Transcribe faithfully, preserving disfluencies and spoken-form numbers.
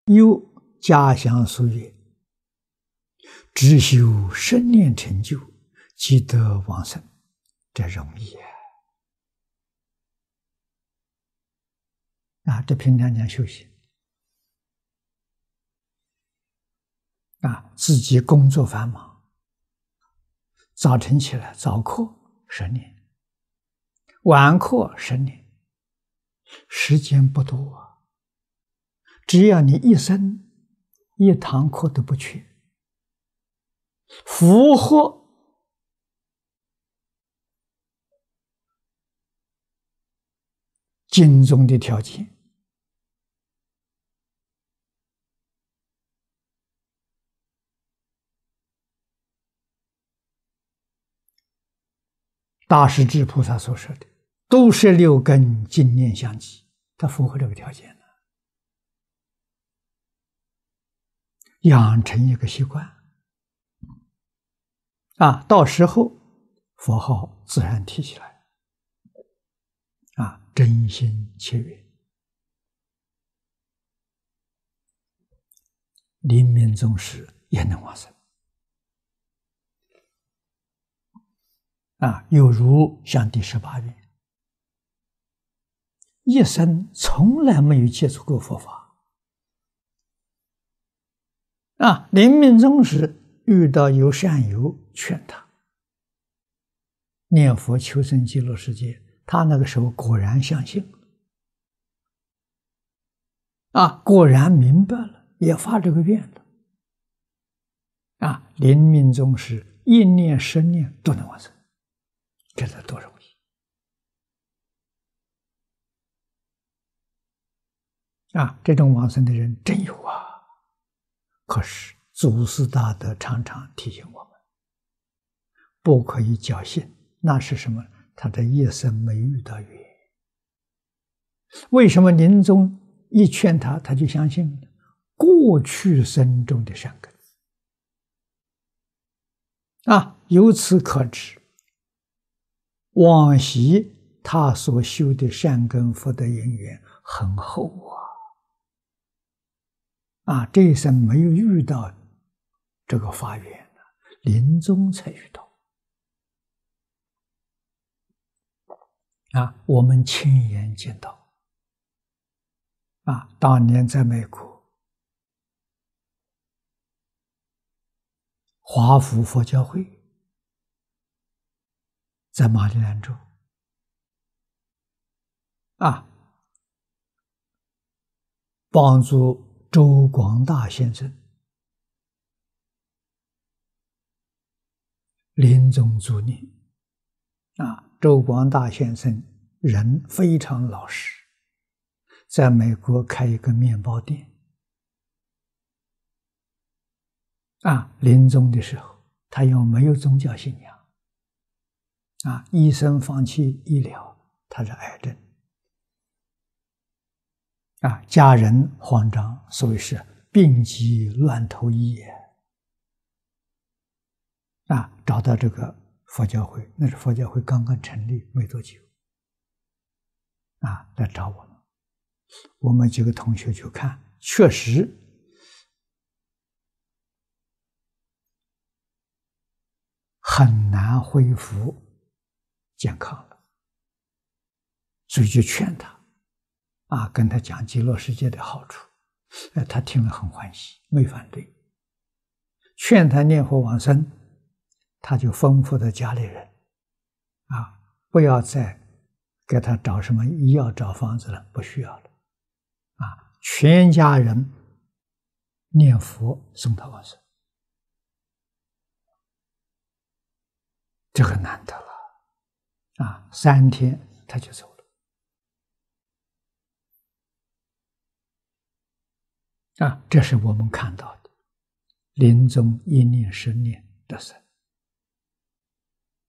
又家乡俗语：只修生念成就，即得往生。这容易啊！啊，这平常讲修行啊，自己工作繁忙，早晨起来早课十年，晚课十年，时间不多啊。只要你一生一堂课都不缺，符合经中的条件，大势至菩萨所说的都是六根净念相继，它符合这个条件的，养成一个习惯啊，到时候佛号自然提起来啊，真心切愿，临命终时也能往生啊，有如像第十八愿，一生从来没有接触过佛法啊，临命终时遇到有善友劝他念佛求生极乐世界，他那个时候果然相信啊，果然明白了，也发这个愿了啊，临命终时一念十念都能往生，这才多容易啊！这种往生的人真有啊！可是祖师大德常常提醒我们，不可以侥幸。那是什么？他的一生没遇到缘。为什么临终一劝他，他就相信了？过去生中的善根啊，由此可知，往昔他所修的善根福德因缘很厚啊！啊，这一生没有遇到这个法缘，临终才遇到啊！我们亲眼见到啊！当年在美国华府佛教会，在马里兰州啊，帮助周广大先生临终助念啊。周广大先生人非常老实，在美国开一个面包店啊。临终的时候，他又没有宗教信仰啊，医生放弃医疗，他是癌症啊，家人慌张，所以是病急乱投医啊，找到这个佛教会，那是佛教会刚刚成立没多久啊，来找我们，我们几个同学去看，确实很难恢复健康了，所以就劝他啊，跟他讲极乐世界的好处，哎，他听了很欢喜，没反对。劝他念佛往生，他就吩咐他家里人啊，不要再给他找什么医药找方子了，不需要了啊，全家人念佛送他往生，这个难得了啊！三天他就走了啊！这是我们看到的临终一念十念得生。